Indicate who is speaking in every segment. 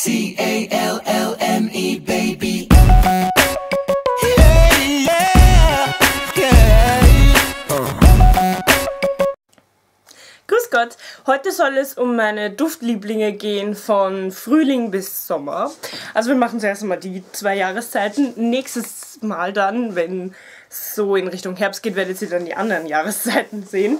Speaker 1: Callme, baby.
Speaker 2: Grüß Gott, heute soll es um meine Duftlieblinge gehen von Frühling bis Sommer. Also wir machen zuerst mal die 2 Jahreszeiten. Nächstes Mal dann, wenn es so in Richtung Herbst geht, werdet ihr dann die anderen Jahreszeiten sehen.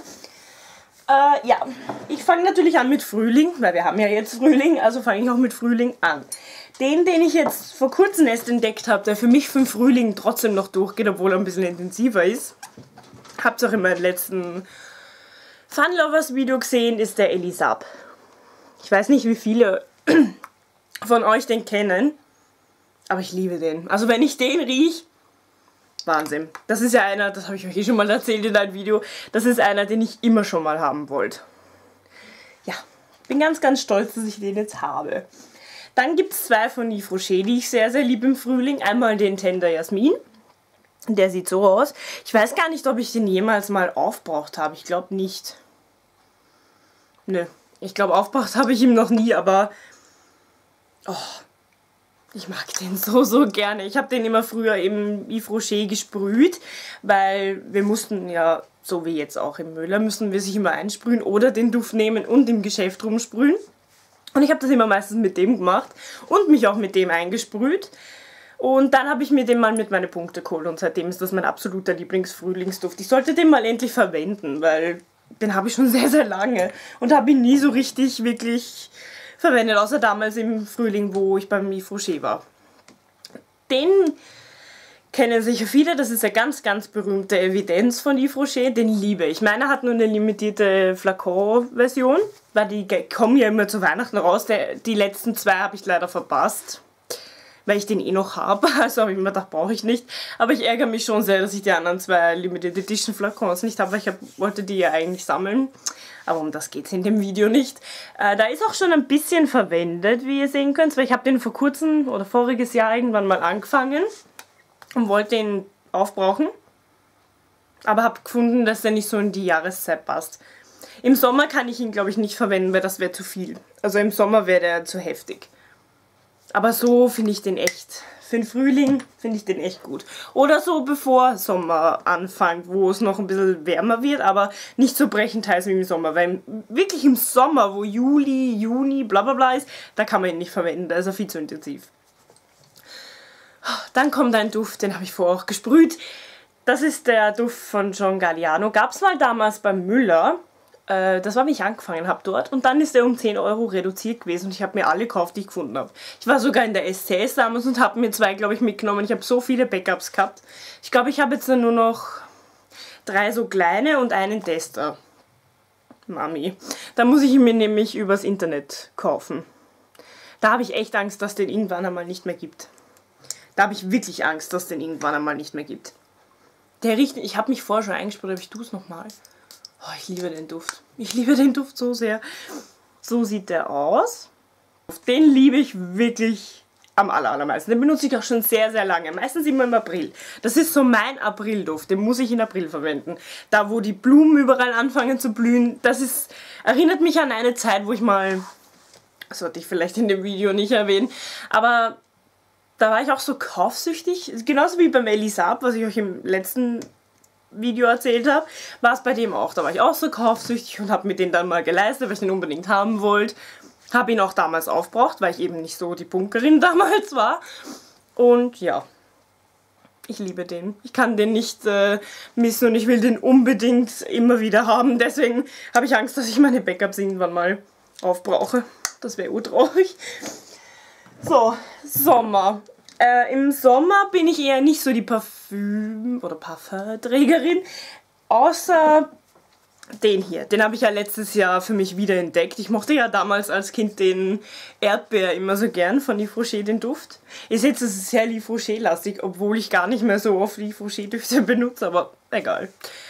Speaker 2: Ja, ich fange natürlich an mit Frühling, weil wir haben ja jetzt Frühling, also fange ich auch mit Frühling an. Den ich jetzt vor kurzem erst entdeckt habe, der für mich für den Frühling trotzdem noch durchgeht, obwohl er ein bisschen intensiver ist. Habt ihr auch in meinem letzten Fun Lovers Video gesehen, ist der Elisab. Ich weiß nicht, wie viele von euch den kennen, aber ich liebe den. Also wenn ich den rieche, Wahnsinn. Das ist ja einer, das habe ich euch eh schon mal erzählt in einem Video, das ist einer, den ich immer schon mal haben wollte. Ja, bin ganz, ganz stolz, dass ich den jetzt habe. Dann gibt es 2 von Yves Rocher, die ich sehr, sehr liebe im Frühling. Einmal den Tender Jasmin. Der sieht so aus. Ich weiß gar nicht, ob ich den jemals mal aufgebraucht habe. Ich glaube nicht. Nö, ich glaube aufgebraucht habe ich ihn noch nie, aber oh, ich mag den so, so gerne. Ich habe den immer früher im Yves Rocher gesprüht, weil wir mussten ja, so wie jetzt auch im Müller, müssen wir sich immer einsprühen oder den Duft nehmen und im Geschäft rumsprühen. Und ich habe das immer meistens mit dem gemacht und mich auch mit dem eingesprüht. Und dann habe ich mir den mal mit meinen Punkten geholt und seitdem ist das mein absoluter Lieblingsfrühlingsduft. Ich sollte den mal endlich verwenden, weil den habe ich schon sehr, sehr lange und habe ihn nie so richtig, wirklich verwendet, außer damals im Frühling, wo ich beim Yves Rocher war. Den kennen sicher viele, das ist eine ganz, ganz berühmte Evidenz von Yves Rocher, den liebe ich. Meiner hat nur eine limitierte Flakon-Version, weil die kommen ja immer zu Weihnachten raus. Die letzten 2 habe ich leider verpasst, weil ich den eh noch habe, also habe ich mir gedacht, brauche ich nicht. Aber ich ärgere mich schon sehr, dass ich die anderen 2 Limited Edition Flakons nicht habe, weil ich wollte die ja eigentlich sammeln. Aber um das geht es in dem Video nicht. Da ist auch schon ein bisschen verwendet, wie ihr sehen könnt, weil ich habe den vor kurzem oder voriges Jahr irgendwann mal angefangen und wollte ihn aufbrauchen. Aber habe gefunden, dass der nicht so in die Jahreszeit passt. Im Sommer kann ich ihn, glaube ich, nicht verwenden, weil das wäre zu viel. Also im Sommer wäre der zu heftig. Aber so finde ich den echt. Für den Frühling finde ich den echt gut. Oder so bevor Sommer anfängt, wo es noch ein bisschen wärmer wird, aber nicht so brechend heiß wie im Sommer. Weil wirklich im Sommer, wo Juli, Juni, bla bla bla ist, da kann man ihn nicht verwenden, da ist er viel zu intensiv. Dann kommt ein Duft, den habe ich vorher auch gesprüht. Das ist der Duft von John Galliano. Gab es mal damals beim Müller. Das war, wie ich angefangen habe dort. Und dann ist er um 10 € reduziert gewesen und ich habe mir alle gekauft, die ich gefunden habe. Ich war sogar in der SS damals und habe mir 2, glaube ich, mitgenommen. Ich habe so viele Backups gehabt. Ich glaube, ich habe jetzt nur noch 3 so kleine und einen Tester. Mami. Da muss ich ihn mir nämlich übers Internet kaufen. Da habe ich echt Angst, dass es den irgendwann einmal nicht mehr gibt. Da habe ich wirklich Angst, dass es den irgendwann einmal nicht mehr gibt. Der riecht, ich habe mich vorher schon eingesprüht, aber ich tue es nochmal. Oh, ich liebe den Duft. Ich liebe den Duft so sehr. So sieht der aus. Den liebe ich wirklich am allermeisten. Den benutze ich auch schon sehr, sehr lange. Meistens immer im April. Das ist so mein Aprilduft. Den muss ich in April verwenden. Da, wo die Blumen überall anfangen zu blühen. Erinnert mich an eine Zeit, wo ich mal... Das sollte ich vielleicht in dem Video nicht erwähnen. Aber da war ich auch so kaufsüchtig. Genauso wie beim Elisab, was ich euch im letzten Video erzählt habe, war es bei dem auch. Da war ich auch so kaufsüchtig und habe mir den dann mal geleistet, weil ich den unbedingt haben wollte. Habe ihn auch damals aufgebraucht, weil ich eben nicht so die Punkerin damals war. Und ja, ich liebe den. Ich kann den nicht missen und ich will den unbedingt immer wieder haben. Deswegen habe ich Angst, dass ich meine Backups irgendwann mal aufbrauche. Das wäre urtraurig. So, Sommer. Im Sommer bin ich eher nicht so die Parfüm- oder Parfumträgerin, außer den hier. Den habe ich ja letztes Jahr für mich wiederentdeckt. Ich mochte ja damals als Kind den Erdbeer immer so gern von Yves Rocher, den Duft. Ihr seht, es ist sehr Yves Rocher-lastig, obwohl ich gar nicht mehr so oft Yves Rocher-Düfte benutze, aber egal.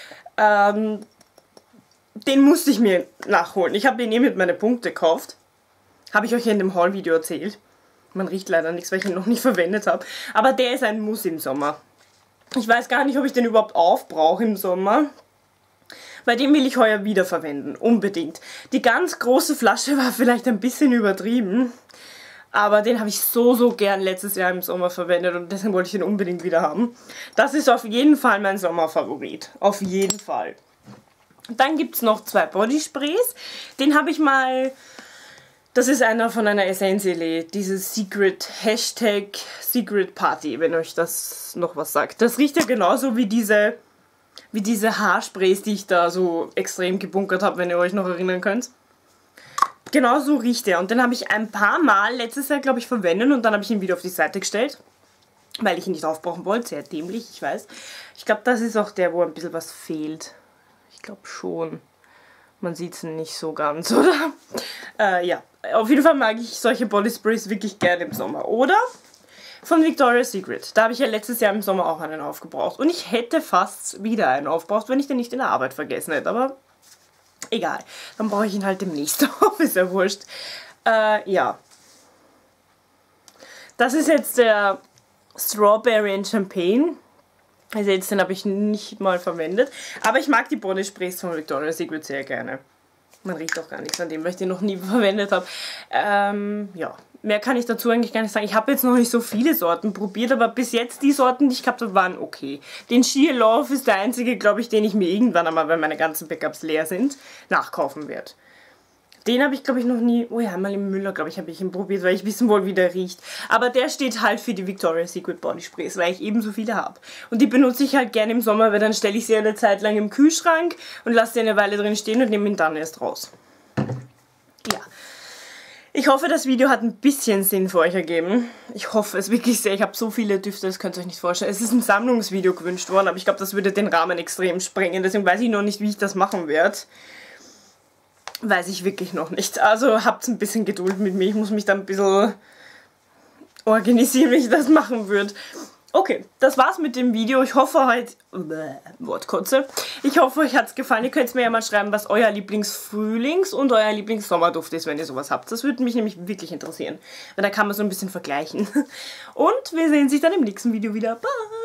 Speaker 2: Den musste ich mir nachholen. Ich habe den mit meinen Punkten gekauft. Habe ich euch ja in dem Haul-Video erzählt. Man riecht leider nichts, weil ich ihn noch nicht verwendet habe. Aber der ist ein Muss im Sommer. Ich weiß gar nicht, ob ich den überhaupt aufbrauche im Sommer. Weil den will ich heuer wieder verwenden. Unbedingt. Die ganz große Flasche war vielleicht ein bisschen übertrieben. Aber den habe ich so gern letztes Jahr im Sommer verwendet und deswegen wollte ich den unbedingt wieder haben. Das ist auf jeden Fall mein Sommerfavorit. Auf jeden Fall. Dann gibt es noch 2 Bodysprays. Den habe ich mal... Das ist einer von einer Essentially, dieses Hashtag Secret Party, wenn euch das noch was sagt. Das riecht ja genauso wie diese Haarsprays, die ich da so extrem gebunkert habe, wenn ihr euch noch erinnern könnt. Genau so riecht er. Und den habe ich ein paar Mal letztes Jahr, glaube ich, verwendet und dann habe ich ihn wieder auf die Seite gestellt, weil ich ihn nicht aufbrauchen wollte. Sehr dämlich, ich weiß. Ich glaube, das ist auch der, wo ein bisschen was fehlt. Ich glaube schon. Man sieht es nicht so ganz, oder? Ja, auf jeden Fall mag ich solche Bodysprays wirklich gerne im Sommer. Oder von Victoria's Secret. Da habe ich ja letztes Jahr im Sommer auch einen aufgebraucht. Und ich hätte fast wieder einen aufgebraucht, wenn ich den nicht in der Arbeit vergessen hätte. Aber egal. Dann brauche ich ihn halt demnächst auf. Ist ja wurscht. Ja. Das ist jetzt der Strawberry and Champagne. Also jetzt den habe ich nicht mal verwendet. Aber ich mag die Bodysprays von Victoria's Secret sehr gerne. Man riecht auch gar nichts an dem, weil ich den noch nie verwendet habe. Ja, mehr kann ich dazu eigentlich gar nicht sagen. Ich habe jetzt noch nicht so viele Sorten probiert, aber bis jetzt die Sorten, die ich gehabt habe, waren okay. Den Sheer Love ist der einzige, glaube ich, den ich mir irgendwann einmal, wenn meine ganzen Backups leer sind, nachkaufen werde. Den habe ich, glaube ich, noch nie... Oh ja, einmal im Müller, glaube ich, habe ich ihn probiert, weil ich wissen wollte, wie der riecht. Aber der steht halt für die Victoria's Secret Bodysprays, weil ich eben so viele habe. Und die benutze ich halt gerne im Sommer, weil dann stelle ich sie eine Zeit lang im Kühlschrank und lasse sie eine Weile drin stehen und nehme ihn dann erst raus. Ja. Ich hoffe, das Video hat ein bisschen Sinn für euch ergeben. Ich hoffe es wirklich sehr. Ich habe so viele Düfte, das könnt ihr euch nicht vorstellen. Es ist ein Sammlungsvideo gewünscht worden, aber ich glaube, das würde den Rahmen extrem sprengen. Deswegen weiß ich noch nicht, wie ich das machen werde. Weiß ich wirklich noch nicht. Also habt ein bisschen Geduld mit mir. Ich muss mich da ein bisschen organisieren, wie ich das machen würde. Okay, das war's mit dem Video. Ich hoffe heute... Wortkotze. Ich hoffe, euch hat's gefallen. Ihr könnt mir ja mal schreiben, was euer Lieblingsfrühlings- und euer Lieblingssommerduft ist, wenn ihr sowas habt. Das würde mich nämlich wirklich interessieren. Weil da kann man so ein bisschen vergleichen. Und wir sehen sich dann im nächsten Video wieder. Bye!